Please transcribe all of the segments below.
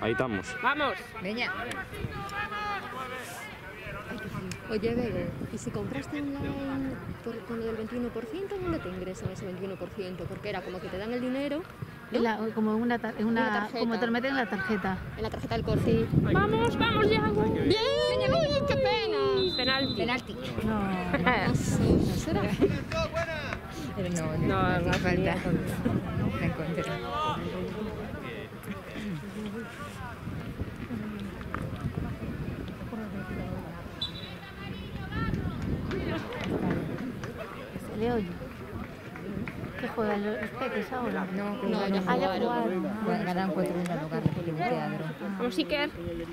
Ahí estamos. ¡Vamos! Veña. Oye, Bego, ¿y si compraste online con lo del 21%, dónde te ingresan ese 21%? Porque era como que te dan el dinero, ¿no? Como una tarjeta. Como te lo meten en la tarjeta. En la tarjeta del corte. Sí. ¡Vamos, vamos, Yago! ¡Bien! ¡Uy, qué pena! Penalti. Penalti. No. No sé, ¿será? Pero no No hace falta. La encontré. Se le oye. ¿Qué juegan los peques ahora? No, No, ya jugaron. Ganaron 4-1 en lugar de pequeño teatro. Vamos, Iker.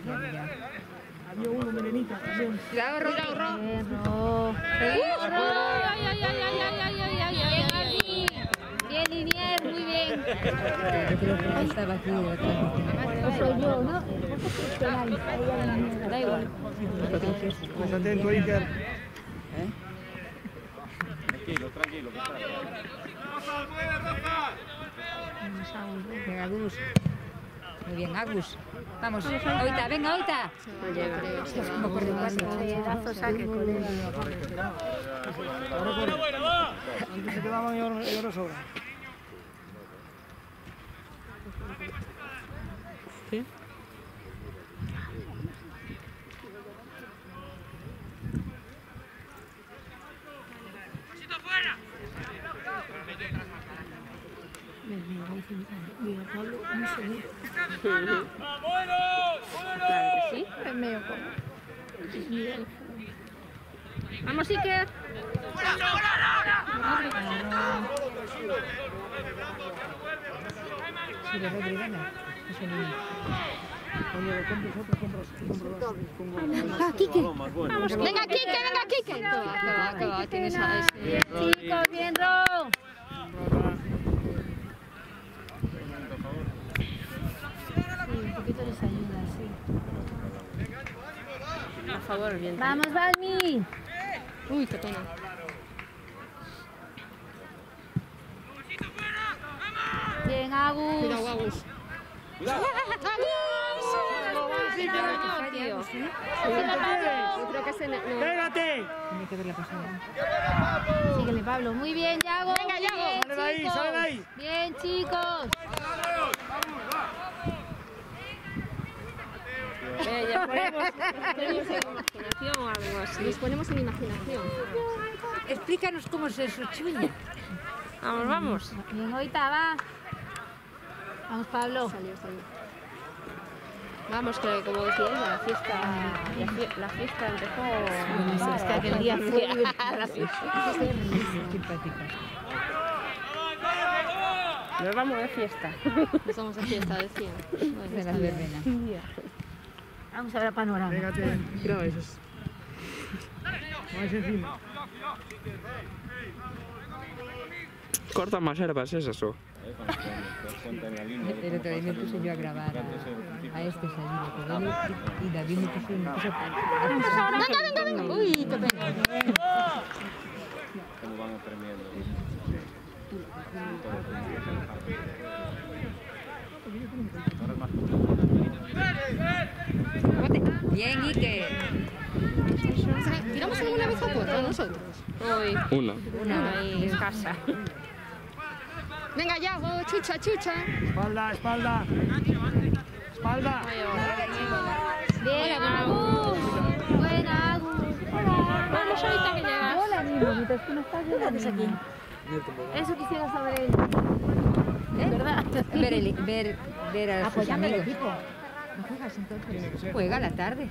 Cuidado, Ro. Perro. ¡Ay, ay, ay, ay, ay, ay, ay, ay, ay, ay! Bien, Inier, muy bien. Yo creo que estaba aquí detrás. O soy yo, ¿no? Da igual. Más atento, Iker. Tranquilo, que está. Venga, Agus. Muy bien, Agus. Vamos, ahorita, venga, ahorita. No llega. Como por detrás. Pedazo saque con él. Antes se quedaban y ahora sobran. ¿Sí? Mira, Pablo, no sé. Claro que sí. Es medio como. ¡Vamos, Iker! Sí, de Rodri, venga. Ese niño. ¡Ah, Quique! ¡Venga, Quique, venga, Quique! Que va, tienes a ese. Bien, chicos, bien, Ro. Sí, un poquito les ayuda, sí. A favor, el viento. ¡Vamos, Valmi! Uy, qué pena. Bien, Agus. Cuidado, Agus. Tío. Yo creo que ese no. ¡Pégate! Tiene que ver la pasada. Síguele, Pablo. Muy bien, Yago. Venga, muy Yago. bien, Sale de ahí, chicos. sale de ahí. Bien, chicos. Ya ponemos imaginación o algo así. Nos ponemos en imaginación. Explícanos cómo es eso, Chuña. Vamos, vamos. Bien, ahorita va. Vamos, Pablo. Salió. Vamos, que como decía ella, la fiesta empezó. Es que aquel día fue la fiesta. Simpática. Nos vamos de fiesta. Nos vamos a fiesta, decía. Bueno, De está las bien. verbenas. Vamos a ver el panorama. Pégate. Graba esos. Más encima. Corta más herbas esas, o. El otro día me puse yo a grabar a este salido con él y David me puso Venga. Uy, qué pena. Como van premiando. Bien, Ike. ¿Tiramos alguna vez a puerta nosotros? Uy, Una. ahí escasa. Venga, Yago, chucha. Espalda, espalda. Espalda. Bien, Agus. Buena, Agus. Hola. Vamos ahorita que llegas. Hola, amigo. Mientras tú no estás, yo haces aquí. Eso quisiera saber él. ¿Verdad? Ver a sus Apoyame el amigos. equipo. ¿No juegas entonces? Juega a la tarde.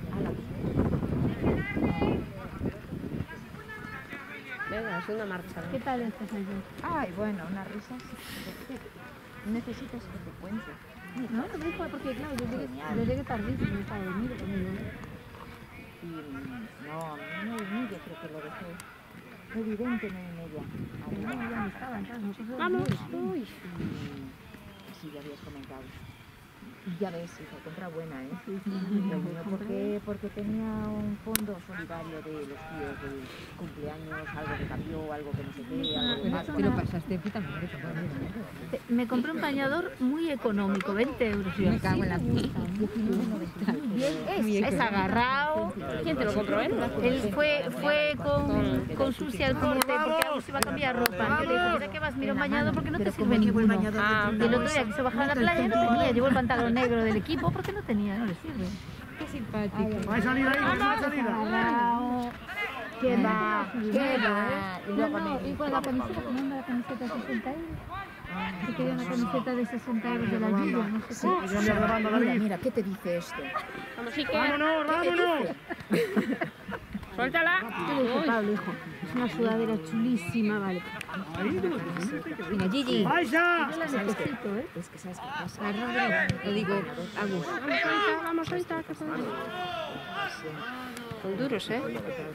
Venga, es una marcha. ¿Qué tal estás allí? Ay, bueno, unas risas. Necesitas que te cuente. No, no me dijo porque claro, yo llegué tardísimo, yo estaba dormido conmigo. Y no, a mí no dormí, yo creo que lo dejé. Evidente, 9:30. No, ya no estaba, entonces nosotros. Vamos. Uy. Sí, ya habías comentado. Ya ves, hija, compra buena, ¿eh? Porque tenía un fondo solidario de los tíos del cumpleaños, algo que cambió, algo que no sé qué, algo de más. Te lo pasaste puta madre. Me compré un bañador muy económico, 20 euros. Me cago en la puta. Es agarrado. ¿Quién te lo compró él? Él fue con Susi al corte porque Agus iba a cambiar ropa. Yo le dije, mira que vas, mira un bañador porque no te sirve ninguno. Y el otro día quiso bajar a la playa no tenía, llevó el pantalón negro del equipo porque no tenía, no le sirve. Qué simpático. Va a salir ahí, va a salir. ¿Qué va? ¿Qué va? Y luego Y con la camiseta, ¿cómo anda la camiseta? 60 euros. Que quería una camiseta de 60 euros de la Lluvia, no sé qué. Mira, ¿qué te dice esto? Vamos, sí que. ¡Vámonos, vámonos! Suéltala. Yo le dije, Pablo, hijo, es una sudadera chulísima, vale. Venga, Gigi. ¡Paisa! Yo la necesito, ¿eh? Es que sabes qué pasa. Lo digo, Agus. Vamos, ahorita, que son duros. Son duros, ¿eh?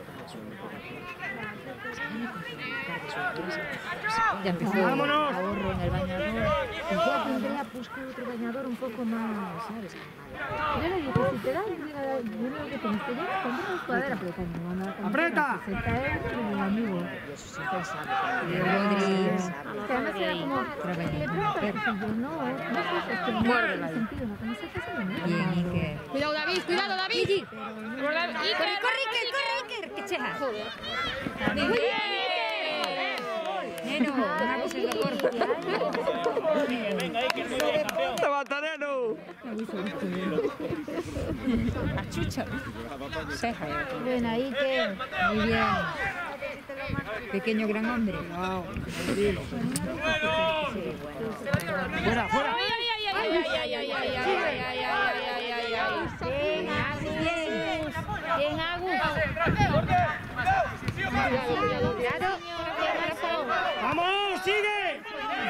Ya empezó. ¡Vámonos! Ahorro en el bañador. Y ya tendría buscar otro bañador un poco más, ¿sabes? Yo le dije, si te dan dinero que tienes, te llevas con una sudadera, pero cuando me van a dar ¡Aprieta! 60 euros de mi amigo. Y eso sí pensaba. Rodríguez. Que además era como, le preguntas, y yo, no sé, es que no tiene sentido, la camiseta es de mí. Bien, Iker. Cuidado, David, cuidado, David. Gigi. Corre, Iker. ¡Qué cheja! Muy bien. Neno, una cosa es la corta. ¡Levanta, neno! Chucha. Ceja. Ven ahí, que... Muy bien. Pequeño gran hombre. ¡Fuera, fuera! Bien, Agus. ¡Vamos, sigue!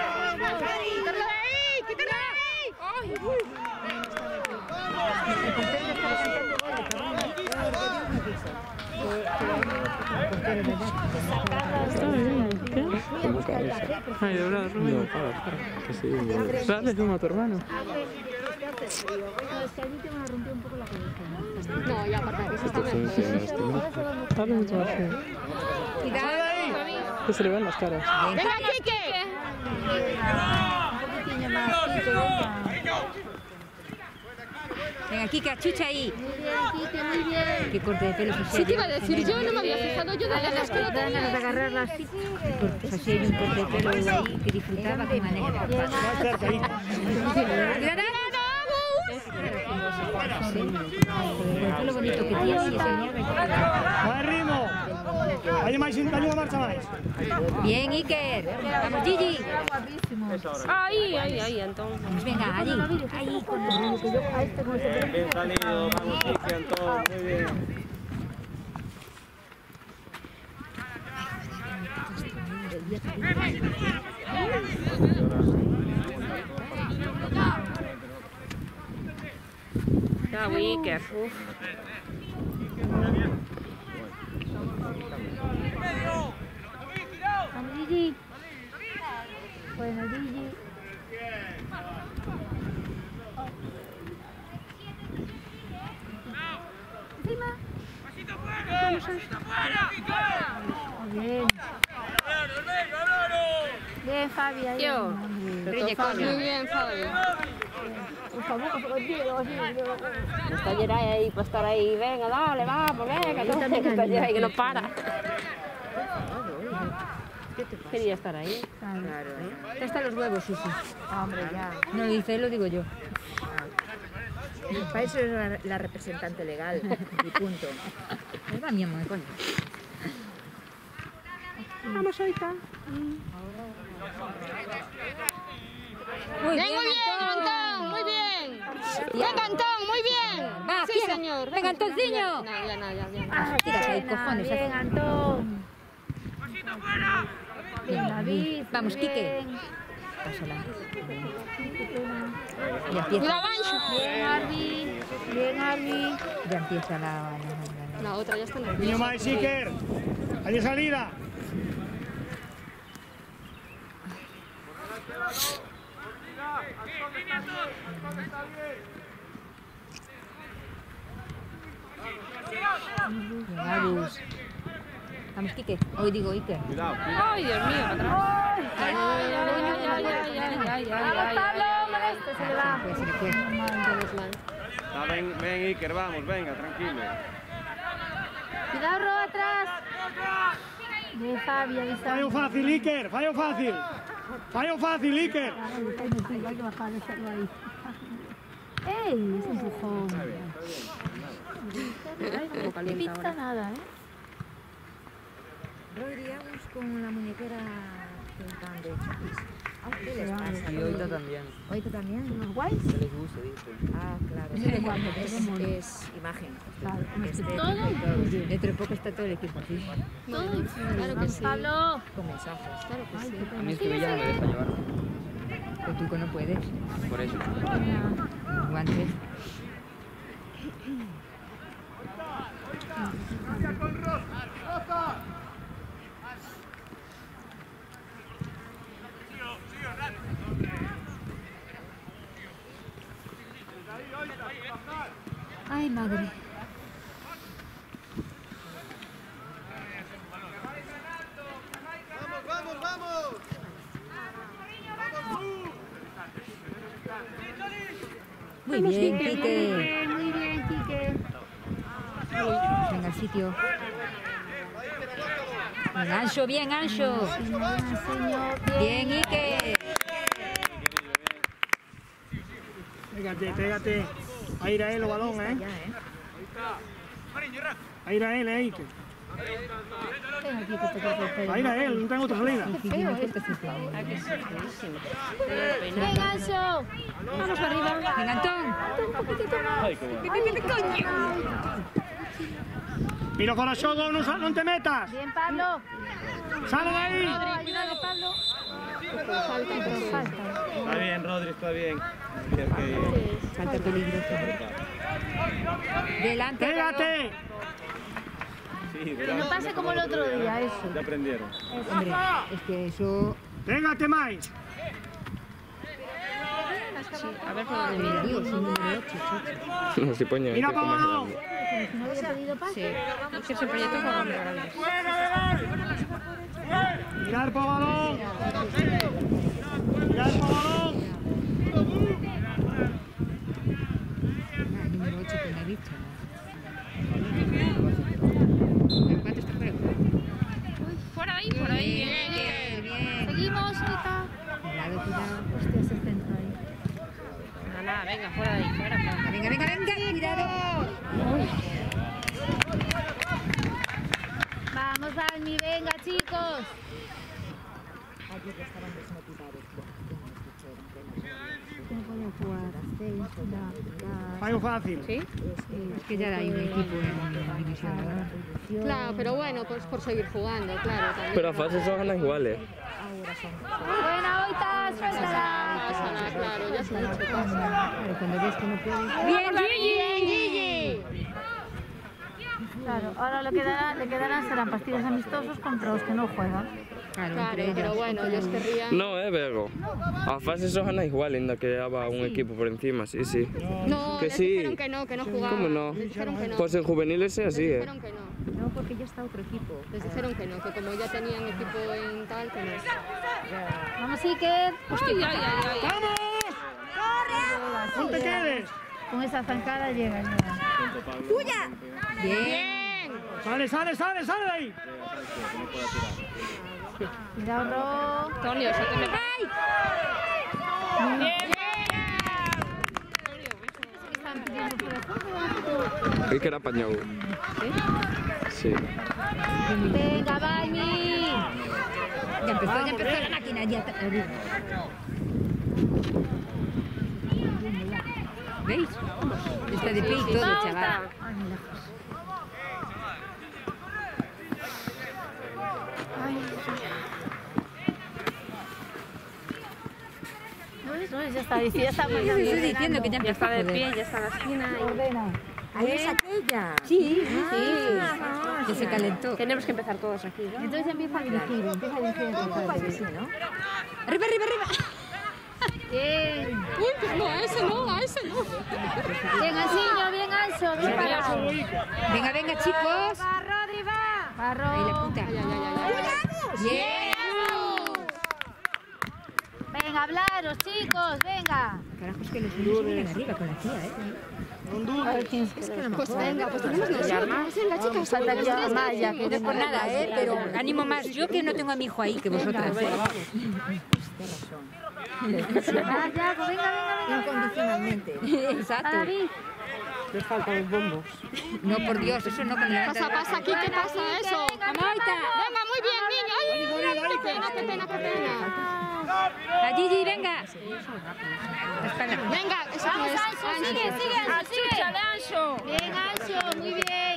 Ay, de verdad, Rubén. Que sí. ¿Sabes cómo a tu hermano? No, ya aparte que eso está mejor. Habla mucho más. Que se le ven las caras. ¡Venga, Kike! Venga, Kika, chucha ahí. Muy bien. Qué corte de pelo. Sí te iba a decir, yo no me había fijado yo de las dos que lo Dan ganas de tenía. agarrarla así. Pasé un corte de pelo ahí que disfrutaba de manera. Más cerca ahí. Todo lo bonito que tiene y ¡Más ritmo! ¡Hay una marcha más! bien, Iker. Vamos, Gigi. Ahí, entonces. Vamos, venga, allí. Ahí, Bien salido, vamos, Kiki, Antón, muy bien. Ya, Wicker. Vamos, Gigi. Bueno, Gigi. Encima. Bien. Bien, Fabi. Ahí. Yo. Muy bien, Fabio. Por favor, contigo. Está Geray ahí para estar ahí. Venga, dale, vamos, venga. Que está Geray que no para. Quería estar ahí. Claro, Ya están los huevos, Susi. hombre, ya. No lo dice él, lo digo yo. Para eso es la representante legal. Y punto. Va, mi amor, coño. Vamos ahorita. Muy Bien, muy bien, Antón, muy bien. Venga, Antón, muy bien. Va, Sí, quiera. señor. Venga, Antonciño. Ya. Tírate ahí, cojones. Bien, Antón. Bien, David. Vamos, bien. Quique. Pásala. Ya Mira, empieza, Bancho. Bien, Arby. Bien, Arby. ya empieza la... La otra ya está en el Niño más, Iker. ¡Hay salida! Vamos. Vamos, Quique. Hoy digo Iker. Cuidado, Ay, Dios mío, para atrás. Ay, Este se le va. Pues se le fue. Ven, Iker, vamos, venga, tranquilo. Cuidado, Ro, atrás. De Fabi, avisa. Fallo fácil, Iker, fallo fácil. Fallo fácil, Iker. Hay que bajar, dejarlo ahí. ¡Ey! Es empujón. No pinta nada, ¿eh? Rodri Agus con la muñequera pintando chupis. ¿Qué les pasa? Y Oita también. ¿Oita también? ¿Unos guays? Que les guste, dice. Ah, claro. ¿De cuándo? Es imagen. Claro, Todo. Dentro de poco está todo el equipo aquí. Todo, claro que sí. Pablo. Con mensajes. Claro que sí. A mí es que Villa no me deja llevar. Que tú que no puedes. Por eso. Guantes. Ay, madre. Muy bien, Quique. Muy bien, Quique. Venga al sitio. Bien, Ancho, bien, Ancho. Bien, Ike. Pégate. A ir a él o balón, ¿eh? A ir a él, Iker. A ir a él, no tengo otra salida. Venga, Ancho. Vamos arriba. Venga, Antón. Ay, qué bueno. Mira para Sogo, no te metas. Bien, Pablo. Sale de ahí. Cuidado, Pablo. Está bien, Rodri, está bien. Salta peligroso. Delante. Pégate. Sí, Que no pase como el otro día, eso. ya aprendieron. Hombre, es que eso... Pégate más. A ver por dónde mira. Dios, el número 8. No se pone. Mira para balón. ¿No había pedido pase? Sí. Es que ese proyecto es para grandes. Mirar para balón. Mirar para balón. El número 8 que me ha dicho. ¿Cuánto está fuera? Por ahí. Bien. Seguimos, Rita. Cuidado. Hostia, ese centro ahí. Nada, venga, fuera de ahí, fuera. Venga. Cuidado. Vamos, Almi, venga, chicos. Ayer estaban desmotivados. No pueden jugar. Fallo fácil. ¿Sí? Es que ya hay un equipo en división, ¿verdad? Claro, pero bueno, pues por seguir jugando, claro. También. Pero a fases son ganas iguales. Buena, Oita, suéltala. Pasa nada, claro, ya se ha dicho. Claro, cuando ves que no puedes... Bien, Gigi. Claro, ahora le quedarán serán partidos amistosos contra los que no juegan. Claro, Claro, pero bueno, ellos querrían... No, Bego. A fases son ganas iguales, ainda que haba un equipo por encima, sí. No, Que les sí. dijeron que no jugaban. ¿Cómo no? Les dijeron que no. Pues en juveniles es así, Les dijeron que no. No, porque ya está otro equipo. Les dijeron que no, que como ya tenían equipo en tal, que no. Vamos, Iker. Ay. ¡Vamos! ¡No te quedes! Con esa zancada llega. ¡Tuya! Bien. Sale de ahí. Cuidado, Ro. Antonio, sáqueme. Están pidiendo fuera de juego. Hay que era apañado. Sí. Venga, Bani. Ya empezó la máquina, ya está arriba. ¿Veis? Está de pie y todo, chaval. No, ya está Estoy diciendo que ya Ya empezó está de joder. pie, ya está en la esquina. Ahí es aquella. Sí. Que se calentó. Tenemos que empezar todos aquí, ¿no? Entonces empieza a dirigir el Sí, ¿no? Arriba. Bien. Uy, pues no, a ese no, a ese no. Bien, Ansiño, bien, Ancho. Bien parado. Venga, venga, chicos. Va, Rodri, va. Va, Ahí la puta. Bien. Venga, hablaros, chicos, venga. Carajos, que los niños vienen arriba con la tía, ¿eh? Pues venga, pues tenemos nosotros. Venga, chicas, Falta que ya Maya, que No es por nada, pero animo más yo que no tengo a mi hijo ahí que vosotras. Ah, Yago, venga. Incondicionalmente. Exacto. David. Les faltan los bombos. No, por Dios, eso no me levanta. pasa aquí, ¿qué pasa eso? Amaita. Venga, muy bien, niño. Ay, qué pena. A Gigi, venga. Venga, eso no Vamos, es. Ancho, sigue, Ancho, sigue. Ancho. Bien, Ancho, muy bien.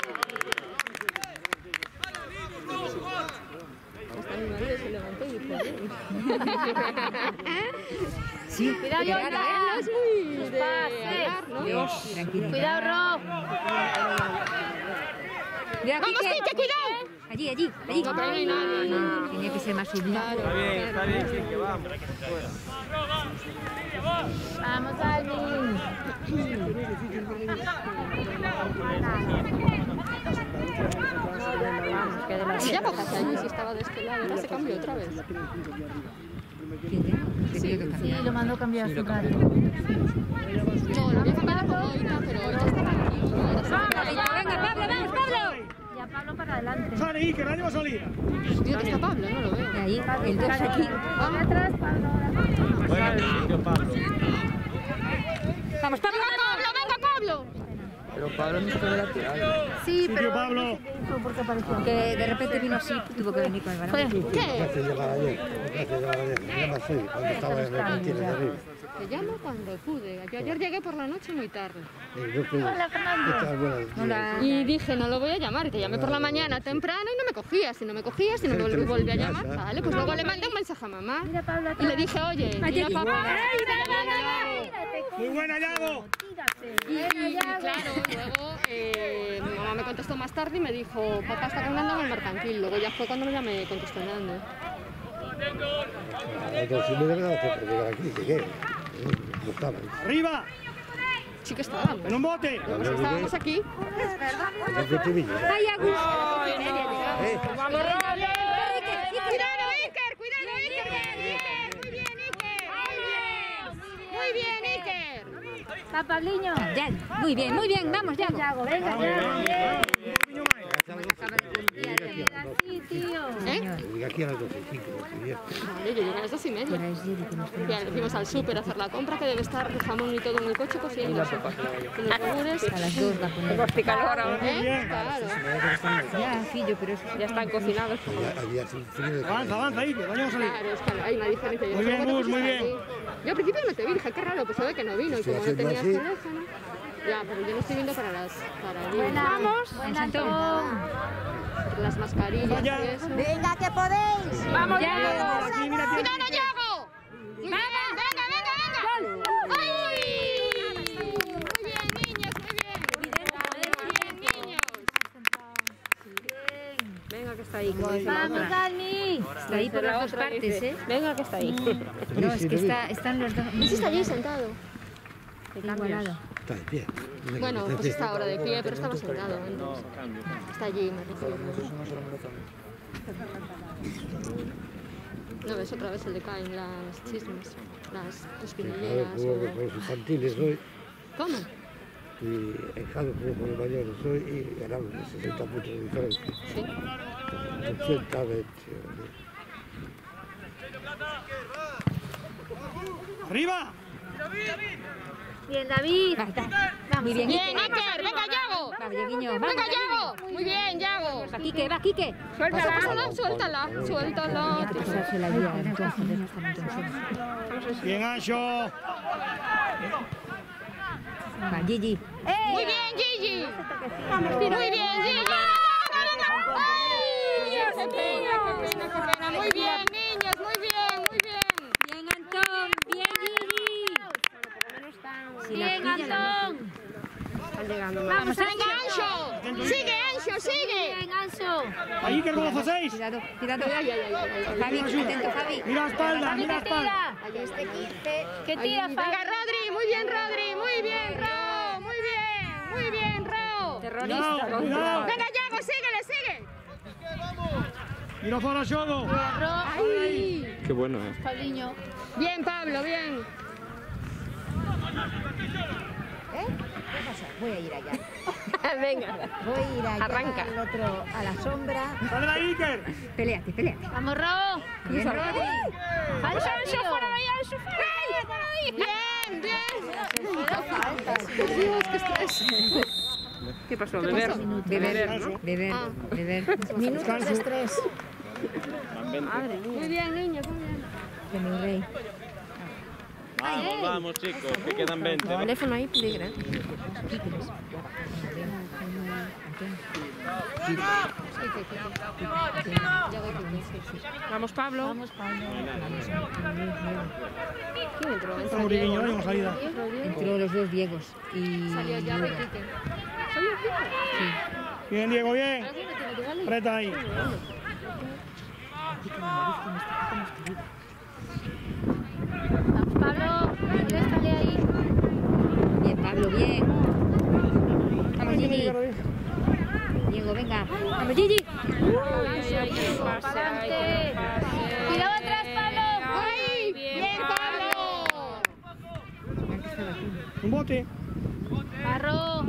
Hasta mi marido se levantó y dijo, Sí, Cuidado, Yolanda. es muy de Pases. hablar, ¿no? Dios, tranquilo. Cuidado, Rob. Mira, ¡Vamos, Quique, cuidado! Allí. No, pero no hay nadie, no. Tenía que ser más subido. Está bien, sí, que vamos. Vamos, Alvin. Ya papá, allí si estaba de este lado, ahora se cambió otra vez. Sí, Sí, lo mandó a cambiar su radio. No, lo había cambiado por Oita, pero Oita estaba aquí. Venga, Pablo, vamos, Pablo. Ya Pablo para adelante. Sale, Iker, ánimo a salir. Tío, que está Pablo, no lo veo. Ahí, el 2 aquí. Vamos atrás, Pablo. Bueno, Pablo. Vamos, Pablo, Venga, Pablo. Pero Pablo no está de lateral. Sí, Sitio, pero Pablo. porque apareció. que de repente vino así, tuvo que venir con el balón. ¿Qué? hace llegar ayer? Me llama así, cuando estaba en el cantina de arriba. Te llamo cuando pude. Yo ayer llegué por la noche muy tarde. Yo fui, Hola, Fernando. estaba buena. Y dije, no lo voy a llamar. Y te llamé por la mañana temprano y no me cogías. Y no me cogías y no me volví a llamar. Vale, pues luego le mandé un mensaje a mamá. Mira, Pablo, Y le dije, oye, mira papá. Muy buena, Yago. Y claro, luego mi mamá me contestó más tarde y me dijo, papá está andando en el mercantil. Luego ya fue cuando ya me contestó Nando. Entonces, si me debe dar tiempo de llegar aquí, llegué. Buscaba. Arriba, Sí que estaban, en pero un bote. estábamos aquí. En el Sevilla. ¡Ay, Agus! ¡Vamos, Roble! ¡Cuidado, Iker! ¡Cuidado, Iker! ¡Muy bien, Iker! ¡Muy bien, Iker! Va, Pabliño. Ya, muy bien, vamos, ya. Yago, venga, Yago. Bien. Sí, tío. Llegué aquí a las 12:05. Vale, yo llegué a las 2:30. Ya fuimos al súper a hacer la compra, que debe estar el jamón y todo en el coche cociéndose. Con los yogures. A las 2 va a poner. Coste calor ahora. Claro. Ya, fillo, pero eso Ya están cocinados. Había frío de Avanza, Iker, vamos a salir. Claro, es que hay una diferencia. Yo Muy bien, recuerdo Gus, que muy estaba bien. allí. Yo al principio no te vi, dije, qué raro, pues se ve que no vino. Y como no haciendo tenías así. teléfono. Ya, pero yo no estoy viendo para las. Vamos. Buena, Tom. Las mascarillas Vaya. y eso. Venga, que podéis. ¡Vamos, Ya. Yago! Aquí, mira, aquí. ¡Cuidado, Yago! ¡Venga! ¡Ay! Muy bien, niños, muy bien. Muy bien, niños. Venga, que está ahí. Vamos, Almi. está ahí por las dos partes, ¿eh? Venga, que está ahí. No, es que están los dos. Ese está allí sentado. Igualado. Está de pie. Bueno, pues está ahora de pie, pero estaba sentado antes. Está allí, me refiero. No ves otra vez el decaen las chismes, las espinilleras. Juego con los infantiles hoy ¿Cómo? y en Jado juego con los mayores hoy y ganamos de 60 puntos de diferencia. Sí. 80 20. Arriba. Bien, David. Muy bien, Bien, Iker, venga, Yago. Va, Dieguiño, vamos. Venga, Yago. Muy bien, Yago. Va, Quique, va, Quique. Suéltala. Que pasarse la vida, entonces, no están entonces. Bien, Ancho. Va, Gigi. Muy bien, Gigi. Muy bien, Gigi. ¡Ay, Dios, qué pena! Muy bien, niños, muy bien. Bien, Antón. Bien, Gigi. Si la Bien, pilla, la Antón. Están llegando. Vamos, Venga, Ancho. Sigue, Ancho, sigue. Bien, Ancho. Ahí, Iker, con los 6. Cuidado. Ay, ay, ay, ay, ay. Fabi, atento, Fabi. Mira la espalda, mira la espalda. Ay, Este 15. Que tira, Venga, Rodri, muy bien, Rodri, muy bien, Ro, muy bien, Ro. Terrorista. Cuidado. Venga, Yago, síguele, sigue. Mira para Xogo. Ay. Qué bueno, Paulinho. Bien, Pablo, bien. ¿Eh? ¿Qué pasa? Voy a ir allá. Venga. Voy a ir allá Arranca. al otro, a la sombra. Dale la Iker. Peléate, peléate. Vamos, Ro. Bien, Rodri. Ancho, Ancho, fuera de ahí, Ancho, fuera de ahí. Bien, bien. Dios, qué estrés. ¿Qué pasó? Beber. Beber. Minutos de estrés. Muy bien, niños, muy bien. De mi rey. Vamos, vamos, chicos, que quedan 20. ¿no? Teléfono ahí peligra. Vamos, Pablo. Vamos, Pablo. ¿Quién entró? Está Muriguiño, ahora en salida. Entró los dos Diegos y... Salió Yago y Quique. ¿Salió Quique? Bien, Diego, bien. ¿Alguien no tiene que darle? Apreta ahí. Vamos, Pablo. Réstale ahí. Bien, Pablo, bien. Vamos, Gigi. Diego, venga. Vamos, Gigi. Para adelante. Cuidado atrás, Pablo. ¡Ay! ¡Bien, Pablo! Un bote. Barro.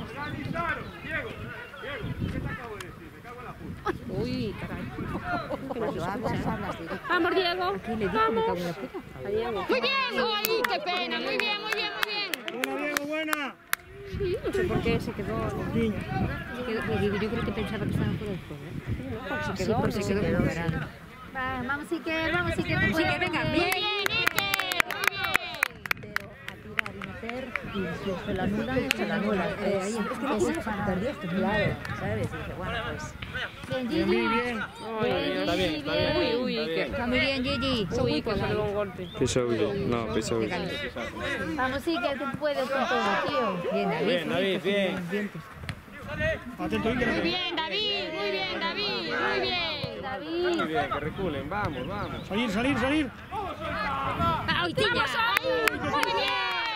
Uy, caray. Cuando hablas directo. Vamos, Diego. ¿Qué le dijo? Me cago en la puta. A Diego. Muy bien, ay, qué pena, muy bien, muy bien, muy bien. Buena, Diego, buena. Sí, no sé por qué se quedó. Niño. Yo creo que pensaba que estaba fuera del juego. Se quedó. Porque se quedó parado. Vamos, Iker, vamos, Iker. Vamos, Iker, venga, Muy bien. bien, Iker, muy bien. Pero a tirar y meter, y si se la anulan, se la anulan. Ahí es que no puedes perder esto, claro, ¿sabes? Y dice, bueno, pues... Bien, Bien, Gigi. bien. Está bien, está bien. Uy, uy, está bien. que. Está muy bien, Gigi. Uy, que salió un golpe. Pisaudo. No, Pisaudo. Vamos, Iker, que tú puedes con todo, tío. Bien, David. Bien, David, bien. Atento, Iker. Muy bien, David, muy bien, David, muy bien. David. Muy bien, que reculen, vamos, vamos. Salir, salir, salir. ¡Ay, tía! ¡Muy bien!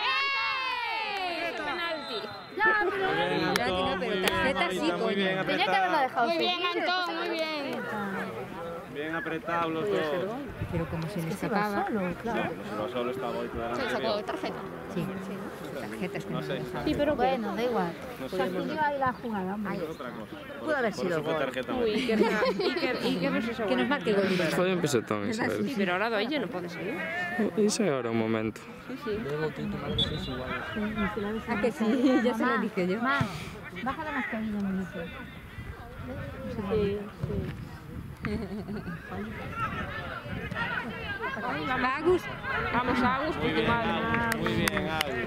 Penalti. Ya, pero... Muy bien, Antón, muy bien, tarjeta sí, Marita, muy bien Tenía que haberla apretado. dejado Muy bien, seguir. Antón, muy bien. Bien apretados los dos. Pero como se le escapaba... Pero solo estaba hoy, claro. Se sacó tarjeta. Sí, tarjetas que No no sé. Sí, pero Bueno, da igual. No sé, Sacudió ahí la jugada, hombre. es otra cosa. Pudo haber Por sido eso fue gol. tarjeta. Uy, Iker no se Que nos marque el gol. Foi un pesotón, esa vez. Sí, pero ahora de ahí no puede salir. Iso é ahora un momento. Sí, sí. ¿A que sí? Ya se lo dije yo. Más, baja la mascarilla, me dice. Sí, Agus. Vamos, Agus, Muy tu bien, madre. Agus, muy bien, Agus.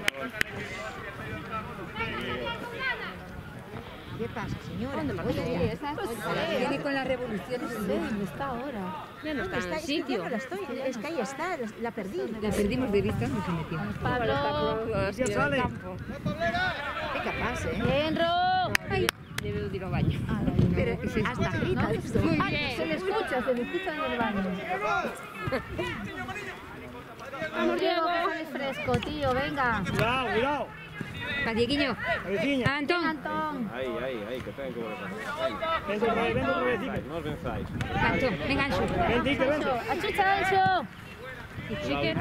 ¿Qué pasa, señora? ¿Dónde marchó? Viene con las revoluciones. ¿Dónde está ahora? Ya no está en el sitio. Es que ahí está, la perdí. La perdimos de vista, no se metió. Pablo. Ya sale. Qué capaz, ¿eh? Bien, Ro. Debe ir al baño. Pero hasta grita esto. Muy Se bien. le escucha en el baño. Vamos, Diego, que sales fresco, tío, venga. Cuidado, cuidado. Pa' Dieguiño. Cabeciña. Antón. Antón. Ahí, que tengan que volver. Vente otra vez, Iker. No os venzáis. Antón. Venga, Ancho. Vente, Iker, vente. Achucha, Ancho. Iker.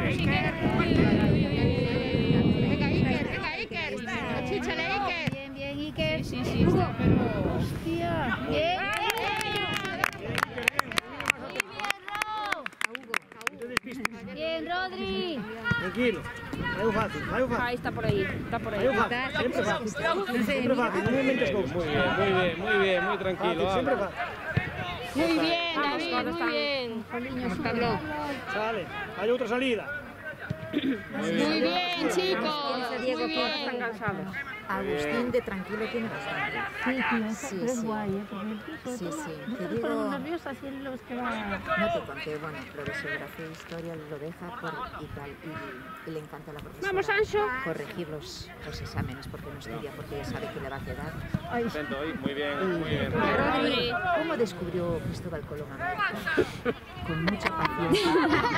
Venga, Iker. Venga, Iker. Achúchale, Iker. Bien, bien, Iker. Sí, sí, está, pero... Hostia. Bien. Bien, Rodri. Tranquilo. Algo fácil, algo fácil. Ahí está por ahí, está por ahí. Algo fácil, siempre fácil. Siempre fácil, no me inventes cosas. Muy tranquilo. Fácil, siempre vamos. fácil. Muy bien, Vamos, David, ¿dónde muy bien. Pablo. Sale. Hay otra salida. Muy bien, chicos. Diego, Muy Están bien. cansados. Agustín de tranquilo tiene bastante. Sí, tío, Sí, pero es sí. guay, porque el piso Sí, todo. sí. Te Nosotros digo- ponemos nerviosas y él los que va... No te conté, bueno, lo de geografía e historia lo deja por y tal, y le encanta a la profesora. Vamos, Ancho. Corregir los exámenes porque no estudia, porque ya sabe que le va a quedar. Atento ahí, muy bien. Rodri, ¿cómo descubrió Cristóbal Colón América? con mucha paciencia.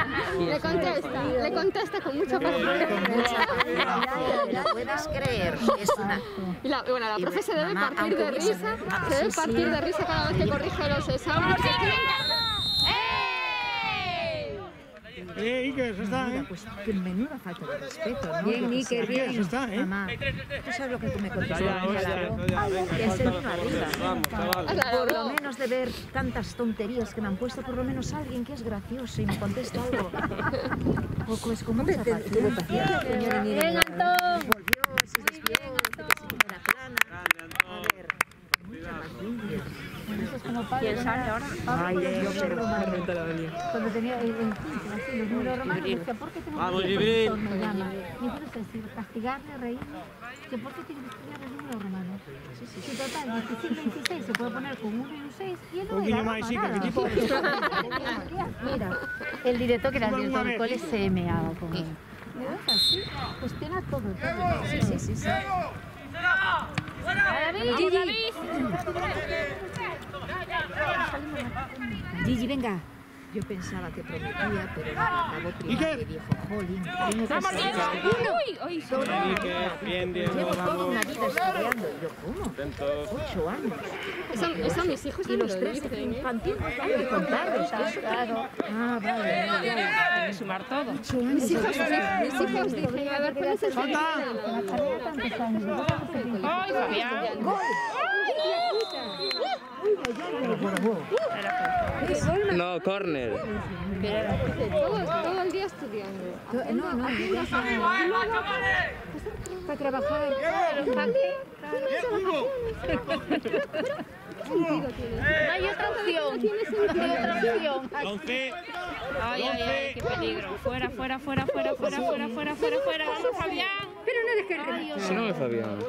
Le contesta con mucha paciencia. ¿La puedes creer? Es una... Y la profe se debe partir de risa, cada vez que corrige los exámenes. Iker, eso está, Mira, pues que menuda falta de respeto, ¿no? Bien, Iker, bien. Eso está, Mamá, ¿tú sabes lo que tú me contestaste? venga, Que es una risa. vamos, chavales. Por lo menos de ver tantas tonterías que me han puesto, por lo menos alguien que es gracioso y me contesta algo. Poco es como esa paciencia. ¡Ven, Antón! Volvió, se desvió, que se quedó la plana. A ver, mucha paciencia. ¿Quién sale ahora? Ay, yo pero... Cuando tenía el 15, así, los números romanos, decía, ¿por qué tengo Vamos, que Jibril. profesor me llama? Y entonces decir, castigarle, reírme, que ¿por qué tiene que estudiar los números romanos? Si total, 16 se puede poner con 1 y un 6, y él no poquillo era más, sí, nada. que tipo de Mira, el director, que era el director del cole, se meaba con él. ¿Me ves así? Cuestiona todo. Sí. Gigi, venga. Yo pensaba que prometía, pero no, acabó primero y dijo, jolín, tengo que Bien, Llevo toda una vida estudiando. Y yo, ¿cómo? Atentos. 8 años. Eso mis hijos Y los 3 de infantil, hay que contarlos. Claro. Ah, vale. Sumar todo. 8 años. Mis hijos dicen, a ver, ¿puedes enseñar? La carrera tantos años. ¡Ay, Fabián! No, córner. Todo el día estudiando. No, para trabajar. No hay otra opción. No hay otra opción. 11. Ay, qué peligro. Fuera. Vamos, Fabián. Pero no dejes Si no es Fabián.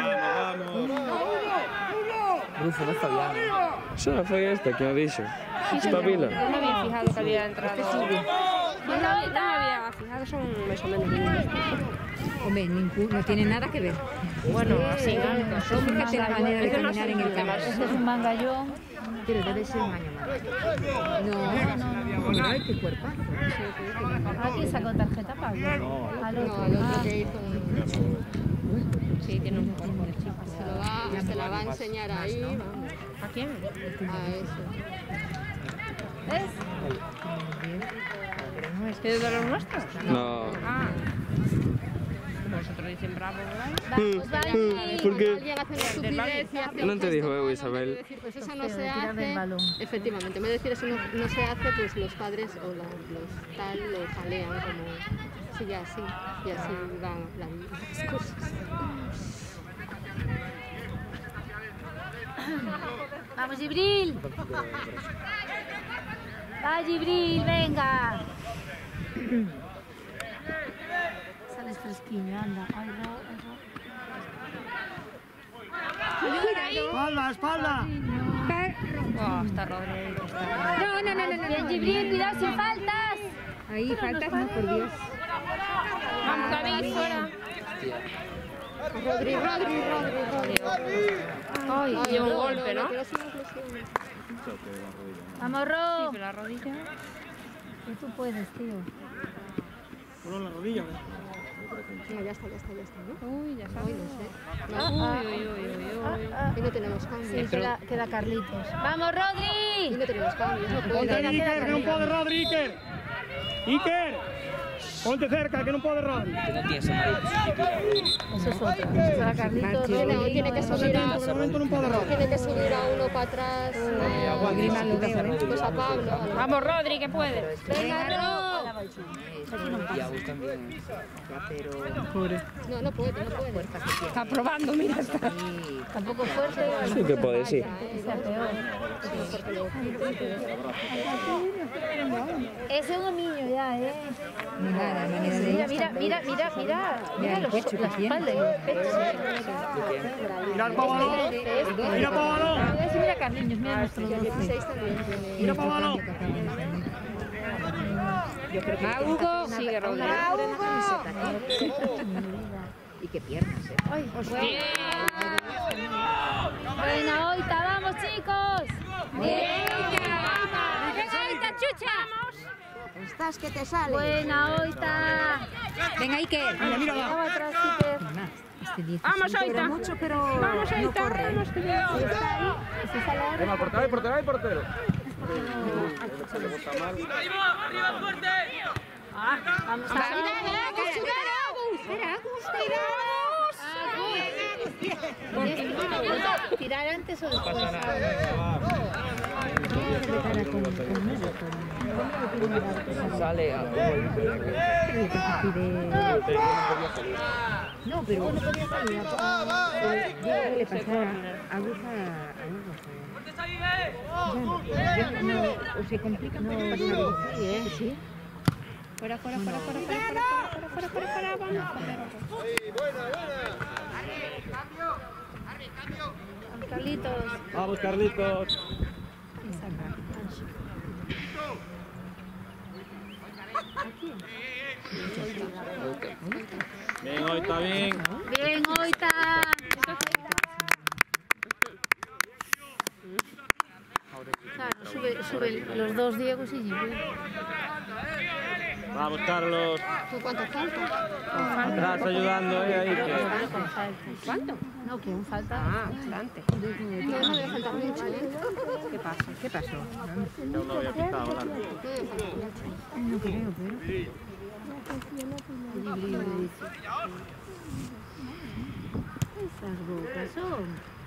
Rufo, no es Fabián. Eso fue este, que me dice. Espabila. No me había fijado que había entrado. No me había fijado, son más o menos niños. Hombre, no tiene nada que ver. Bueno, así, Fíjate la manera de caminar en el campo. Este es un mangallón. Pero debe ser un año más. No. Ay, qué cuerpazo. Aquí sacó tarjeta, Pablo. Al otro. al otro que hizo un... Sí, tiene un poco. Se la va a enseñar ahí, vamos. ¿A quién? A eso. ¿Ves? ¿Es de los nuestros? No. Ah. Vosotros dicen bravo, ¿verdad? Vamos, Vali. ¿Por qué? Alguien hace una estupidez y hace No un te dijo, gesto malo, Isabel. en vez de decir, pues eso no se Tirar del hace. balón. Efectivamente, en vez de decir eso no se hace, pues los padres o los tal lo jalean como sigue así y así van las cosas. Vamos, Jibril. Va, Jibril, venga. Sales fresquillo, anda. Ay, Espalda. Oh, está Rodri. no. Bien, Jibril, cuidado sin faltas. Ahí, faltas, no, por Dios. Vamos, David, fuera. Rodri. Ay, lleva un golpe, ¿no? Pero sí, no lesión. Vamos, Ro. Pero la rodilla. Que tú puedes, tío. Por la rodilla. No, ya está, ¿no? Uy, ya está. Hoy no sé. Uy. Y no tenemos cambios. Queda Carlitos. ¡Vamos, Y Rodri! no tenemos cambios. No puede. Ponte Iker, que no puede Rodri, Iker. Iker. Ponte cerca, que no puede Rodri. Que no tienes amarillos. Eso es otro. Queda Carlitos. Tiene que subir a... Por el momento no puede Rodri. Tiene que subir a uno para atrás. Pues a Pablo. Vamos, Rodri, que puedes. Venga, Ro. Y a vos también. No puede. Está probando, mira. Está. Tampoco fuerte. Sí que puede, sí. Que sea peor. Ese es un niño ya, ¿eh? Mira los, la espalda y el pecho. Mirar para balón. Mira para balón. Mira Carliños, mira nuestro 12. 16 también tiene. Mira para balón. Va, Hugo. Sigue, Rodri. Y qué piernas, ¿eh? Bien. Buena, Oita, vamos, chicos. Venga, Oita, chucha! Estás que te sale. Buena, Oita. Venga, Iker. Mira, mira, va. Vamos, Oita. Mucho, pero Vamos, no Oita. corre. Vamos, que bien. Si está ahí, si sale ahora. Venga, portero, portero, portero. Vamos a ¿tirar antes o después? Sale a No, pero no podía salir. Digo, le pasara a Gusa a Hugo. O se complica no sí. Fuera, vamos. Carlitos. Vamos, Carlitos. Bien, hoy está bien. Bien, Oita. Claro, sube los dos Diegos y Gibri. Vamos, Carlos. ¿Tú cuánto falta? Estás ayudando ahí. ¿Cuánto? No, que aún falta. Ah, bastante. No debe faltar mucho, ¿eh? ¿Qué pasa? ¿Qué pasó? Yo no había pitado, ¿verdad? No creo, pero... Esas bocas son...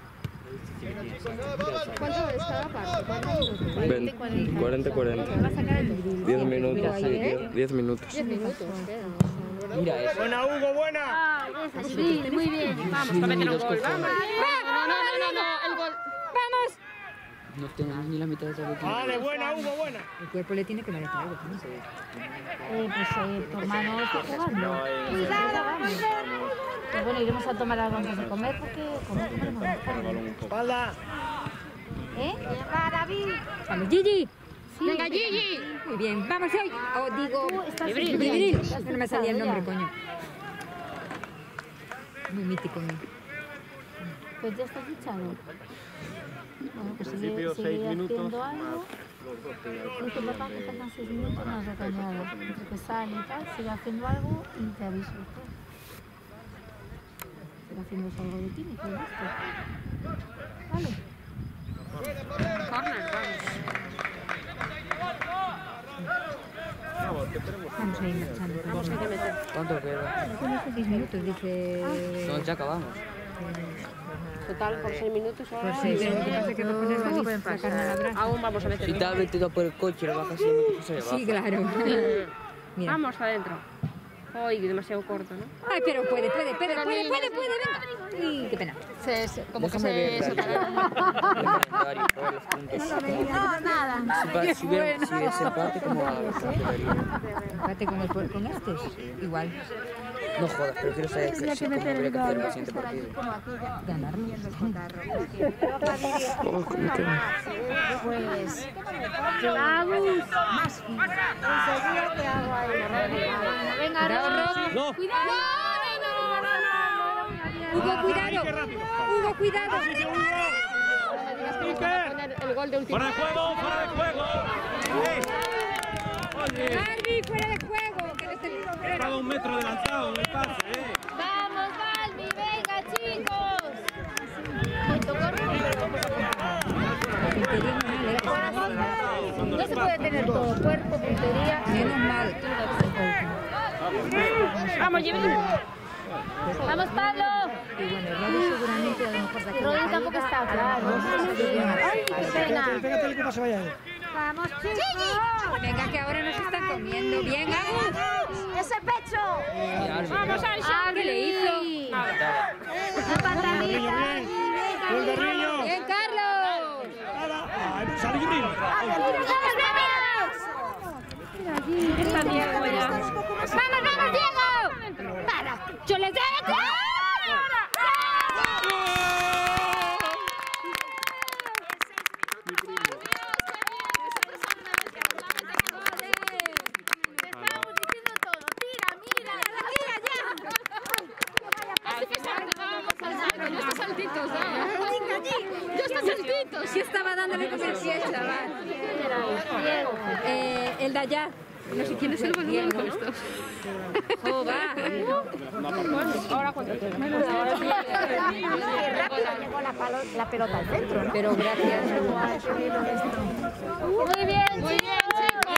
¿Cuánto es cada parte? ¿Cuántos minutos? 40. 10 minutos, sí, 10 minutos. 10 minutos. Mira eso. Buena, Hugo, buena. Ah, esa, Gibri, muy bien. Vamos, para meter un gol. Vamos. No, el gol. ¡Vamos! No tenemos ni la mitad de todo. Vale, buena, Hugo, buena. El cuerpo le tiene que merecer algo. Tu hermano está jugando. Pues bueno, iremos a tomar algo antes de comer porque comeremos Espalda. ¡Vamos, Gigi! ¡Venga, Gigi! Muy bien, vamos hoy. O digo... Gibril. No me salía el nombre, coño. Muy mítico. Pues ya estás echado. Bueno, pues sigue Principio 6 minutos haciendo más algo. los 2 que ya. Dice papá que faltan 6 minutos más recañado. Entre que sale y tal, sigue haciendo algo y te aviso después. Sigue haciendo algo de ti y todo esto. Vale. Corner, vamos. Vamos a ir marchando. Vamos, hay que meter. ¿Cuánto queda? Son 6 minutos, dice... No, ya acabamos. Total, por 6 minutos. Por 6, pero lo que pasa es que para poner la lista, sacarme la brasa. Aún vamos a meter. Si te has metido por el coche, lo bajas y lo se Sí, claro. Mira. Vamos adentro. Ay, demasiado corto, ¿no? Ay, pero puede, venga. Ay, qué pena. Como que se el calendario, todos los puntos. No, nada. Si desempate, ¿cómo va a quedaría? Empate con estos, igual. No jodas, pero quiero saber cómo habría que hacer el siguiente partido. Ganarlo. Pues, vamos. Más enseguida te hago ahí. Venga, Rob. No. Cuidado. Hugo, cuidado. Hugo, cuidado. El gol de último. ¡Fuera de juego! ¡Fuera de juego! Oye, Balbi, fuera de juego. Que no te estaba 1 metro adelantado en el pase, Vamos, Balbi, venga, chicos. No se puede tener todo, cuerpo, puntería. menos mal. Vamos, Gibri. Vamos, Pablo. Y bueno, Rodri seguramente a lo mejor de aquí. Rodri tampoco está, claro. Ay, qué pena. Pégate que no se vaya. Vamos, chicos. Venga, que ahora nos están comiendo. Bien, Agus. ¡Ese pecho! Vamos, Alison. ¿Qué le hizo? ¡La patadita! ¡Buen Carrillo! Bien, Carlos. ¡Sale Gibril! Está Diego ya. ¡Vamos, Diego! ¡Para! ¡Yo les dejo! Sí estaba dándole con el pie, chaval. anda ya. No sé quién es el balón con esto. ¡Oh, va! Ahora cuando Llegó la pelota al centro, ¿no? Pero gracias. Muy bien, chicos.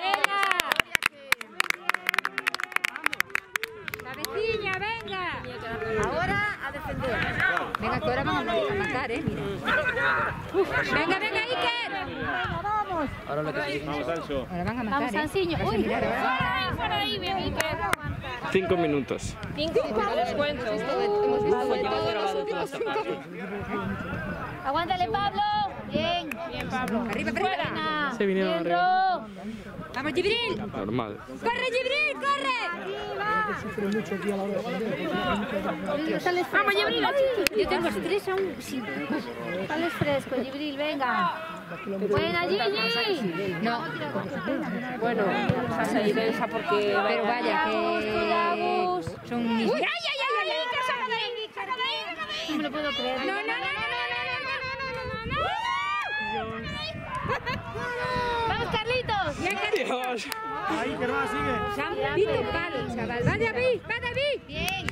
¡Cabecilla, venga! Ahora a defender. Venga, que ahora vamos a matar, mira. Venga, venga, Iker. Vamos. Ahora lo que sí. Vamos, Ancho. Ahora van a matar, Vamos, Ansiño. Uy, fuera ahí, bien, Iker. 5 minutos. 5 descuento. Hemos visto de Llevamos todos los grabado últimos toda esta 5 Aguántale, Pablo. Bien. Bien, Pablo. Arriba, arriba. Se vinieron Bien, arriba. Ro. Vamos, Jibril. Normal. ¡Corre, Jibril, corre! Vamos, Jibril. Yo tengo estrés aún. Sí. Sales fresco, Jibril, venga. Buena, Gigi. No, Bueno, vas a ir esa porque... pero vaya que son mis... ¡Ay, ay, ay, ay! ¡Saca de ahí! ¡Saca de ahí! No me lo puedo creer. No, no, no, no, no, no, no, no. ¡Vamos, Carlitos! Dios. Ahí, que va, sigue. Se han pito palo, chaval. ¡Va, David! ¡Va, David! Bien.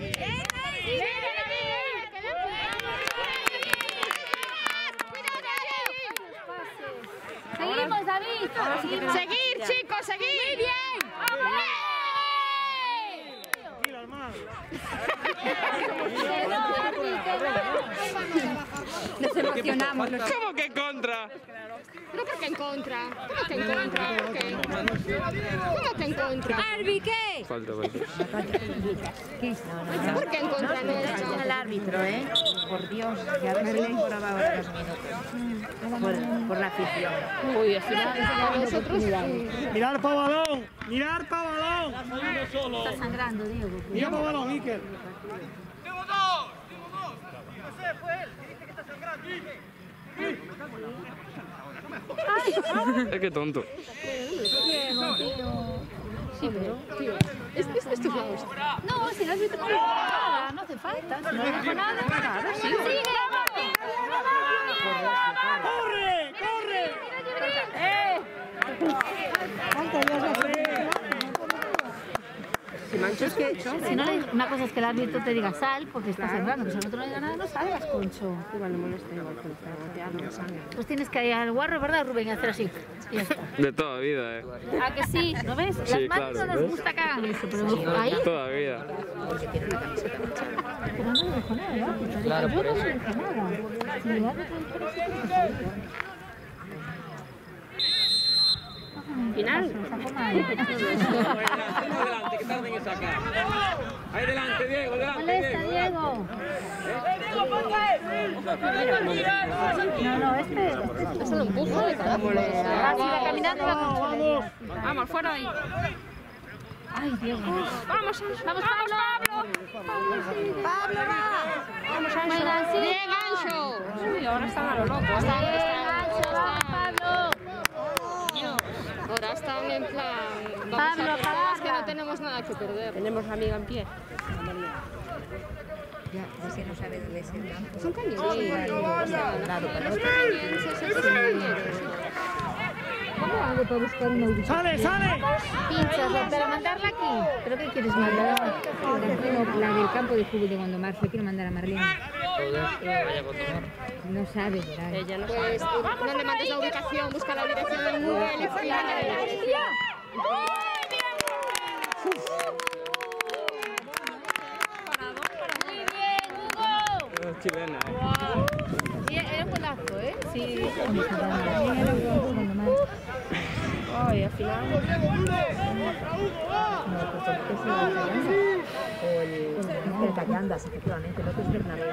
Seguimos, David. ¡Seguir, chicos, seguir! ¡Muy bien! Tranquila, hermano. Nos emocionamos. ¿Cómo que contra? ¿Pero por qué en contra? ¿Cómo que en contra? ¿Por qué? ¿Cómo que en contra? ¿Arbi qué? Falta. ¿Por qué en contra? No, Con el árbitro, ¿eh? Por Dios, ya ves que cobraba otros minutos. Por la afición. Uy, al final... Nosotros... Mirar para balón. Mirar para balón. Está sangrando, Diego. Mira para balón, Iker. Es que tonto. Sí, pero, tío, es tu flauta. No, si el árbitro no dijo nada, no hace falta. Si no dijo nada, claro, sí. ¡Sigue! ¡Corre! ¡Corre! Si no le, una cosa es que el árbitro te diga sal porque estás sangrando, que si el otro no diga nada, no salgas, Concho. Igual no molesta, igual que está goteando, no sangre. Pues tienes que ir al guarro, ¿verdad, Rubén? Y hacer así. Y ya está. De toda vida, ¿A que sí? ¿No ves? Sí, Las manos claro, no les ¿ves? gusta que hagan eso, pero ahí... Toda vida. Pero no dijo nada, el árbitro. Claro, Yo por no eso. dije nada. Si el árbitro dijo eso, pues ahí. Final. Adelante, que tarden en sacar. Ahí delante, Diego, delante. Molesta, Diego. No, este lo empujo de cada molesta. Ah, si va caminando, va con Vamos. Vamos, fuera ahí. Ay, Dios. Vamos, Pablo. Pablo, va. Vamos, Ancho. ¡Bien, Ancho! Uy, ahora están a lo loco. Ancho, va, Pablo. Ahora están en plan... Vamos Pablo, a por todas, que apagarla. no tenemos nada que perder. Tenemos la amiga en pie. Ya se no sabe de ese blanco. Son cañeros. Sí, los canadienses son cañeros. ¿Cómo hago para buscar un audio? ¡Sale, sale! Pinchas, para mandarla aquí. ¿Pero qué quieres mandar? La del campo de fútbol de Gondomar, se quiero mandar a Marlene. No sabe, ¿verdad? Ella no Pues no le mandes la ubicación, busca la dirección en Google y fíjate la dirección. Muy bien, Hugo. Es chilena, Sí, era un golazo, ¿eh? Sí. Ay, al final. O el Cayandas, efectivamente, lo que es Bernabéu.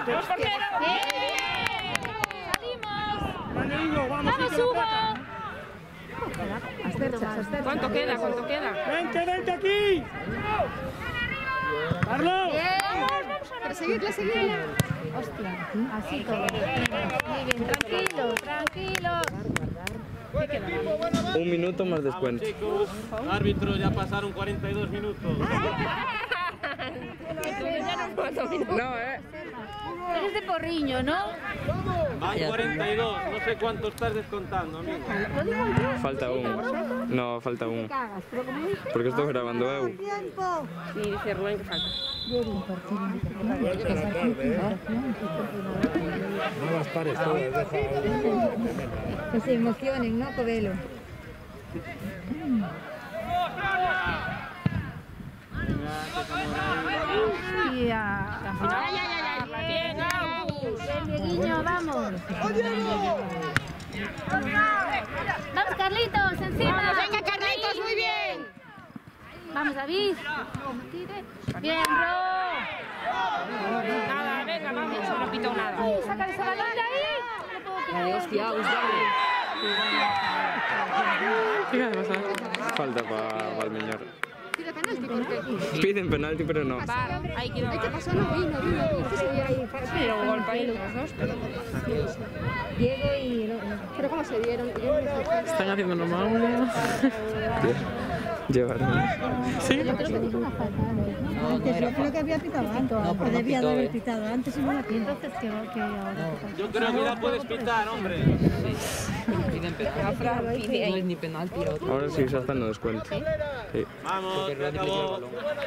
¡Vamos, Hugo! ¿Cuánto queda? ¿Cuánto queda? ¡Vente aquí! ¡Carlos! Pero seguidla. Hostia, así todo. Muy bien, tranquilo. 1 minuto más descuento. Chicos, árbitro, ya pasaron 42 minutos. No, Eres de Porriño, ¿no? Van 42, no sé cuánto estás descontando, amigo. Falta uno. No, falta uno. Porque estoy grabando eu. Sí, dice Rubén que falta. No las pares todas, deja Que se emocionen, ¿no, Covelo? Bien, Dieguiño, vamos. Vamos, Carlitos, encima. Venga, Carlitos, muy bien. Vamos, David. Bien, Ro. Nada, venga, vamos, no pito nada. Saca ese balón de ahí. Hostia, Falta para Valmiñor. Pide penalti, porque... Piden penalti, pero no. Hay que pasar, no vi. Pero un golpe ahí los dos. Diego y el otro. Pero ¿cómo se dieron? Están haciendo normal. Llevaron. Sí. Yo creo que dijo una falta. Antes yo creo que había pitado antes. Pues debía de haber pitado antes y no la pitó. Entonces que ahora. Yo creo que ya puedes pitar, hombre. No es ni penalti. Ahora sí, ya están en descuento. Sí. Vamos, se acabó.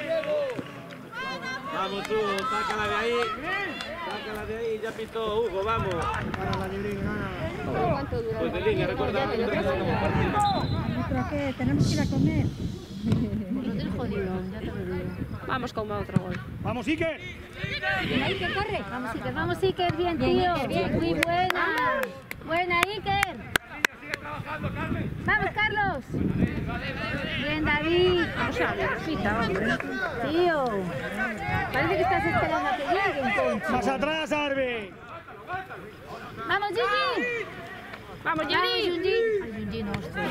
Vamos, Hugo, sácala de ahí. Sácala de ahí, ya pitó Hugo, vamos. Pues de línea, recuerda. Creo que tenemos que ir a comer. Vamos con otro gol. ¡Vamos, Iker! Iker, corre. Vamos, Iker, bien, tío. Muy buena. Buena, Iker. Vamos, Carlos. Bien, David. Vamos a ver, fita, hombre. Tío. Parece que estás esperando a que lleguen, Conchi. ¡Más atrás, Arbe! Vamos, Gigi. Vamos, Gigi. Gigi. Ay, Gigi no, hostia.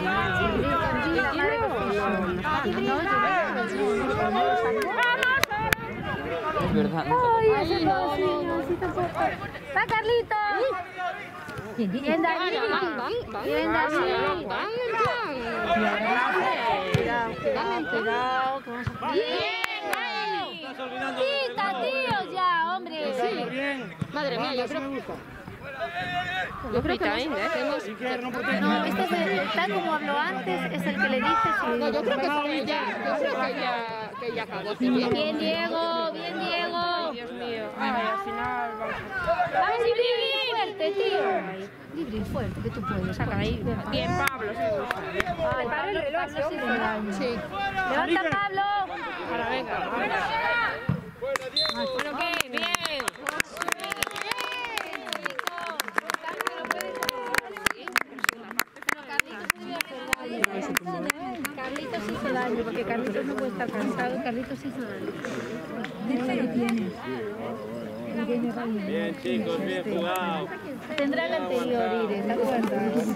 Es verdad. Ay, ese no, sí tampoco. Va, Carlitos. Bien, David. Bien, David. Cuidado. Bien, quita, tío, ya, hombre. Madre mía, yo creo que Iker, no protege. No, este es tal como habló antes, es el que le dice si... No, yo creo que ya cagó. Bien, Diego, bien, Diego. Dios mío. Al final vamos. Vamos, Libri, fuerte, tío. Libri, fuerte, que tú puedes. Saca ahí. Bien, Pablo, sí. Ay, Pablo sí hizo daño. Sí. Levanta, Pablo. Ahora, venga. Bueno, ¿qué? Bien. Carlitos hizo daño, porque Carlitos no puede estar cansado. Carlitos hizo daño. Bien, chicos, bien jugado. Tendrá el anterior, Iris, ¿te acuerdas?